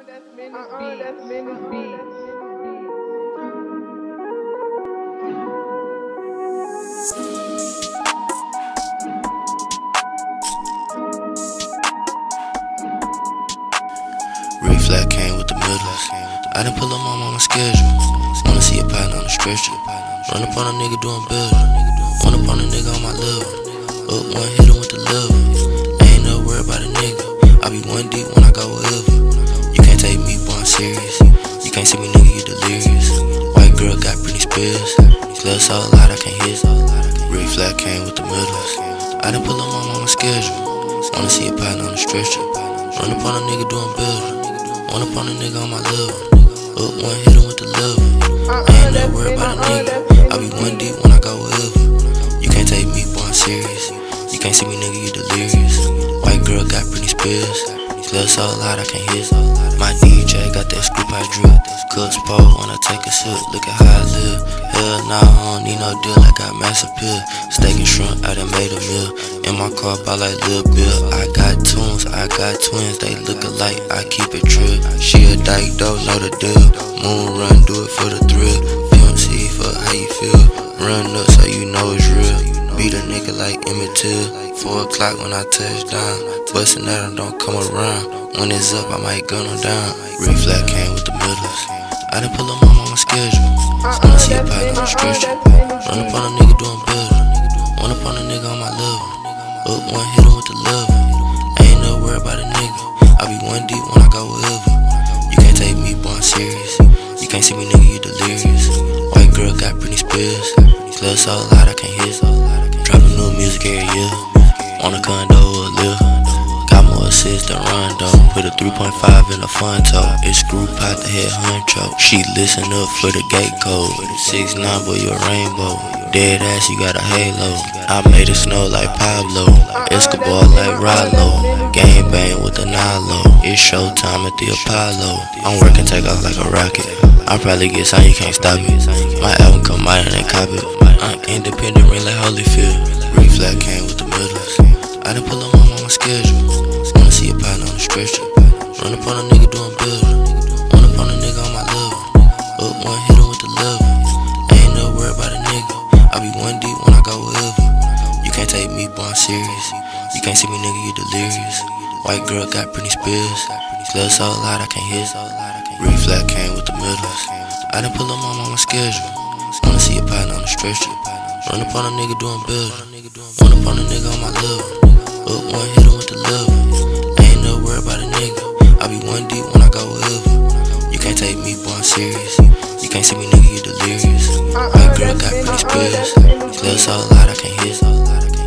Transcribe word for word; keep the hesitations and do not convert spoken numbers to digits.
Reflat came with the middles. I done pull up my mama's schedule. Wanna see a partner on the stretcher. Run up on a nigga doing building. Run up on a nigga on my level. Up one, hit him with the level. I ain't no worried about a nigga. I be one deep when I go wherever. You can't take me, boy, I'm serious. You can't see me, nigga, you delirious. White girl got pretty spills. Club so loud I can't hit. Reflat came with the middles. I done pull up my mama's schedule. Wanna see a partner on the stretcher. Run up on a nigga doing building. Run up on a nigga on my level. Up one, hit him with the level. I ain't never worried about a nigga. I be one deep when I go wherever. You can't take me, boy, I'm serious. You can't see me, nigga, you delirious. White girl got pretty spills. Club so loud I can't hit. My D J got that Screwpac Drip. Cups pole when I take a sip. Look at how I live. Hell nah, I don't need no deal. I got massive pill. Steak and shrimp, I done made a meal. In my car, I like Lil Bill. I got tunes, I got twins. They look alike, I keep it trill. She a dyke, don't know the deal. Moon run, do it for the thrill. P M C for how you feel. Run up so you know it's real. Beat a nigga like Emmett Till. Four o'clock when I touch down. Bustin' at him, don't come around. When it's up, I might gun him down. Reflat came with the middles. I done pull up my mama's schedule. Wanna see a partner on the stretcher. Run up on a nigga doing building. Run up on a nigga on my level. Up one, hit him with the level. I ain't no worried about a nigga. I be one deep when I go wherever. You can't take me, boy, I'm serious. You can't see me, nigga, you delirious. White girl got pretty spills. Club so loud I can't hit. Dropping new music every year. Want a condo or a live. Got more assists than Rondo. Put a three point five in a Fonto. It's Screwpac the head honcho. She listen up for the gate code. six nine, boy, you a rainbow. Dead ass, you got a halo. I made it snow like Pablo. Escobar like Rollo. Game bang with the Nilo. It's showtime at the Apollo. I'm working take off like a rocket. I probably get signed, you can't stop it. My album come out and they cop it. I'm independent, ring like Holyfield. Reflat came with the middles. I done pull up my mama's schedule. Wanna see a partner on the stretcher. Run up on a nigga doing building. Run up on a nigga on my level. Up one, hit him with the level. I ain't no worried about a nigga. I be one deep when I go wherever. You can't take me, boy, I'm serious. You can't see me, nigga, you delirious. White girl got pretty spills. Club so loud I can't hit. Reflat came with the middles. I done pull up my mama's schedule. Wanna see a partner on the stretcher. Run up on a nigga doing building. Run up on a nigga on my level. Up one, hit him with the level. I ain't no worried about a nigga. I be one deep when I go wherever. You can't take me, boy, I'm serious. You can't see me, nigga, you delirious. White girl got pretty spills. Club so loud I can't hit.